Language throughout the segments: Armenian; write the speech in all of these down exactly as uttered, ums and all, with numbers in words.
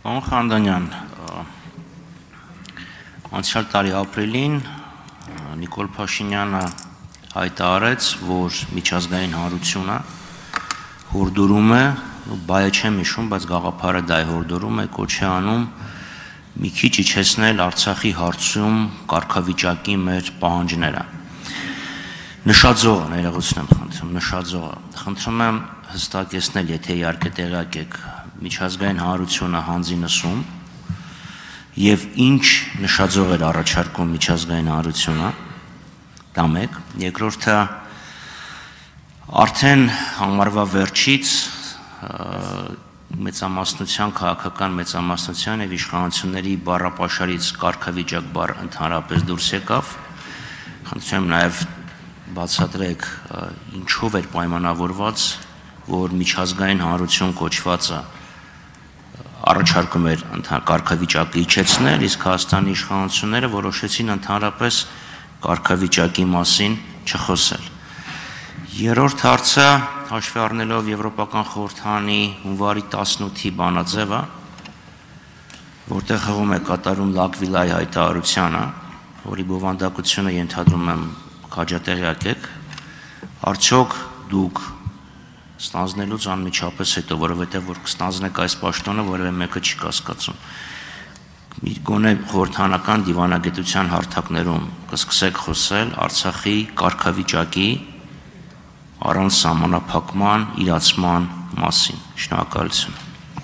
Պարոն Խանդանյան, անցյալ տարի ապրիլին Նիկոլ Փաշինյանը հայտարարեց, որ միջազգային հանրությունը հորդորում է, բայը չեմ հիշում, բայց գաղափարը դա է հորդորում է, կոչ է անում մի քիչ իջեցնել Արցախի հարցում կարգավիճակի մեր պահանջները։ Նշաձողը, ներողություն եմ խնդրում, նշաձողը, խնդրում եմ հստակեցնել, եթե իհարկե տեղյակ եք, միջազգային հանրությունը հանձի նսում եւ ինչ նշաձող էր առաջարկում միջազգային հանրությունը, դա մեկ, երկրորդը արդեն համարվա վերջից մեծամասնության, քաղաքական մեծամասնության եւ իշխանությունների բառապաշարից կարգավիճակ բառ ընդհանրապես դուրս եկավ, խնդրում եմ նաեւ բացատրեք ինչով էր պայմանավորված, որ միջազգային հանրություն կոչվածը առաջարկում էր կարգավիճակը իջեցնել, իսկ Հայաստանի իշխանությունները որոշեցին ընդհանրապես կարգավիճակի մասին չխոսել։ Երրորդ հարցը, հաշվի առնելով Եվրոպական խորհրդարանի հունվարի տասնութի բանաձևը, որտեղ հղում է կատարում Լակվիլայի հայտարարությանը, որի բովանդակությունը ենթադրում եմ քաջատեղյակ եք, արդյոք դուք ստանձնելուց անմիջապես հետո, որովհետև որ կստանձնեք այս պաշտոնը, որևէ մեկը չի կասկածում, գոնե խորհրդարանական դիվանագիտության հարթակներում կսկսեք խոսել Արցախի կարգավիճակի առանց սահմանափակման իրացման մասին։ Շնորհակալություն։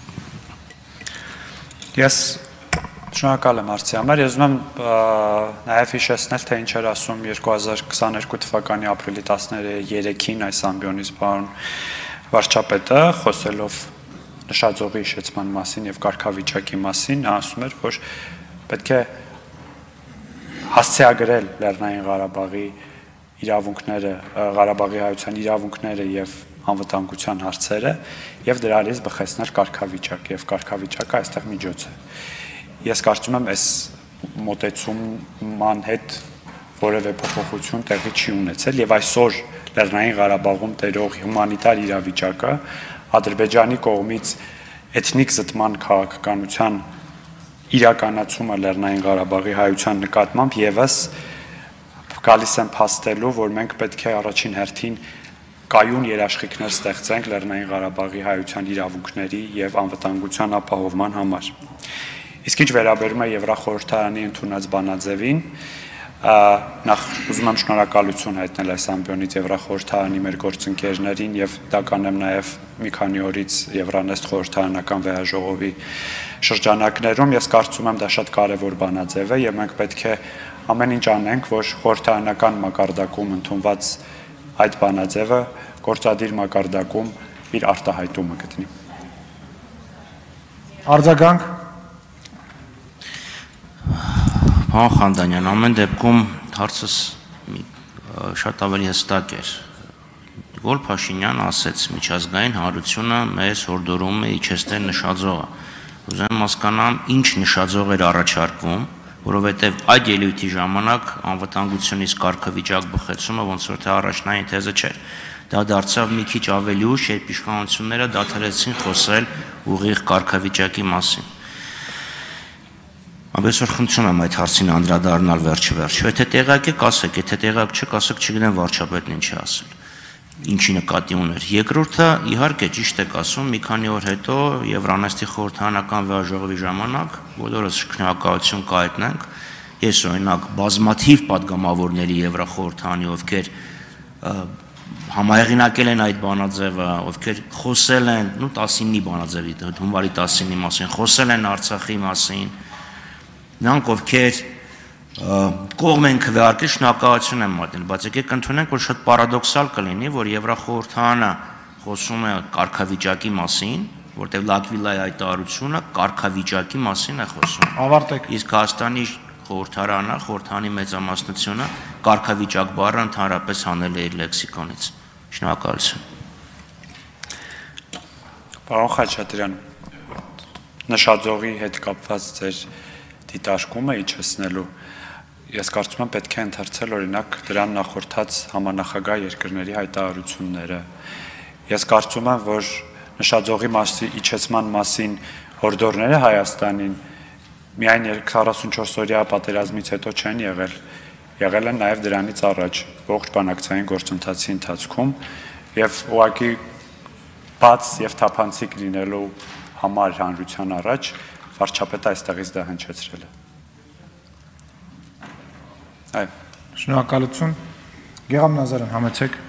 Ես շնորհակալ եմ հարցի համար, ես ուզում եմ նաև հիշեցնել, թե ինչ էր ասում երկու հազար քսաներկու թվականի ապրիլի տասներեքին այս ամբիոնից պարոն վարչապետը, խոսելով նշաձողի հիշեցման մասին եւ կարգավիճակի մասին, նա ասում էր, որ պետք է հասցեագրել Լեռնային Ղարաբաղի իրավունքները, Ղարաբաղի հայության իրավունքները եւ անվտանգության հարցերը եւ դրանից բխեցնել կարգավիճակ եւ կարգավիճակը այստեղ միջոց է։ Ես կարծում եմ, այս մոտեցումման հետ որևէ փոփոխություն տեղի չի ունեցել եւ այսօր Լեռնային Ղարաբաղում տերող հումանիտար իրավիճակը Ադրբեջանի կողմից էթնիկ զտման քաղաքականության իրականացումը Լեռնային Ղարաբաղի հայության նկատմամբ եւս գալիս են փաստելու, որ մենք պետք է առաջին հերթին կայուն երաշխիքներ ստեղծենք Լեռնային Ղարաբաղի հայության իրավունքների եւ անվտանգության ապահովման համար։ Իսկ ինչ վերաբերում է Եվրախորհրդարանի ընդունած բանաձևին, նախ ուզում եմ շնորհակալություն հայտնել այս ամբիոնից Եվրախորհրդարանի մեր գործընկերներին եւ դա կանեմ նաեւ մի քանի օրից Եվրանեստ խորհրդարանական վեհաժողովի շրջանակներում։ Ես կարծում եմ դա շատ կարեւոր բանաձև է եւ մենք պետք է ամեն ինչ անենք, որ խորհրդարանական մակարդակում ընդունված այդ բանաձևը գործադիր մակարդակում իր արտահայտումը գտնի։ Արձագանք Պարոն Խանդանյան, ամեն դեպքում հարցս շատ ավելի հստակ էր։ Նիկոլ Փաշինյանը ասեց, միջազգային հանրությունը մեզ հորդորում է իջեցնել նշաձողը։ Ուզում եմ հասկանամ, ինչ նշաձող էր առաջարկվում, որովհետև այդ ելույթի ժամանակ անվտանգությունից կարգավիճակ բխեցումը ոնց որ թե առաջնային թեզը չէր։ Դա դարձավ մի քիչ ավելի ուշ, երբ իշխանությունները դադարեցին խոսել ուղիղ կարգավիճակի մասին։ Ամենից որ խնդրում եմ այդ հարցին անդրադառնալ վերջ-վերջ։ Եթե տեղյակ եք, ասեք, եթե տեղյակ չեք, ասեք, չգիտեմ վարչապետն ինչ է ասել։ Ինչի նկատի ուներ։ Երկրորդը, իհարկե, ճիշտ եք ասում, մի քանի օր հետո Եվրանեստի խորհրդարանական վեհաժողովի ժամանակ բոլորս շնորհակալություն կհայտնենք։ Ես օրինակ բազմաթիվ падգամավորների Եվրախորհրդարանի, ովքեր համահեղինակել են այդ բանաձևը, ովքեր խոսել են, նու տասինի բանաձևի, հունվարի տասինի մասին, խոսել են Արցախի մասին, նրանք ովքեր կողմ են քվեարկել, շնորհակալություն եմ մատնել, բայց եկեք ընդունենք, որ շատ պարադոքսալ կլինի, որ Եվրախորհրդարանը խոսում է կարգավիճակի մասին, որտեղ Լակվիլայի հայտարարությունը կարգավիճակի մասին է խոսում։ Ավարտեք։ Իսկ Հայաստանի խորհրդարանը, խորհրդարանի մեծամասնությունը կարգավիճակ բառը ընդհանրապես հանել է իր լեքսիկոնից։ Շնորհակալություն։ Պարոն Խաչատրյան, նշաձողի հետ կապված ձեր դիտարկումը իջեցնելու ես կարծում եմ պետք է ընթերցել օրինակ դրան նախորդած համանախագահ երկրների հայտարարությունները։ Ես կարծում եմ, որ նշաձողի մասի իջեցման մասին հորդորները Հայաստանին միայն քառասունչորս օրյա պատերազմից հետո չեն եղել, եղել են նաև դրանից առաջ ողջ բանակցային գործընթացի ընթացքում եւ ուղղակի բաց եւ թափանցիկ լինելու համար հանրության առաջ վարչապետը այստեղից դա հնչեցրել է։ Այո։ Շնորհակալություն։ Գեգամ Նազարյան, համեցեք։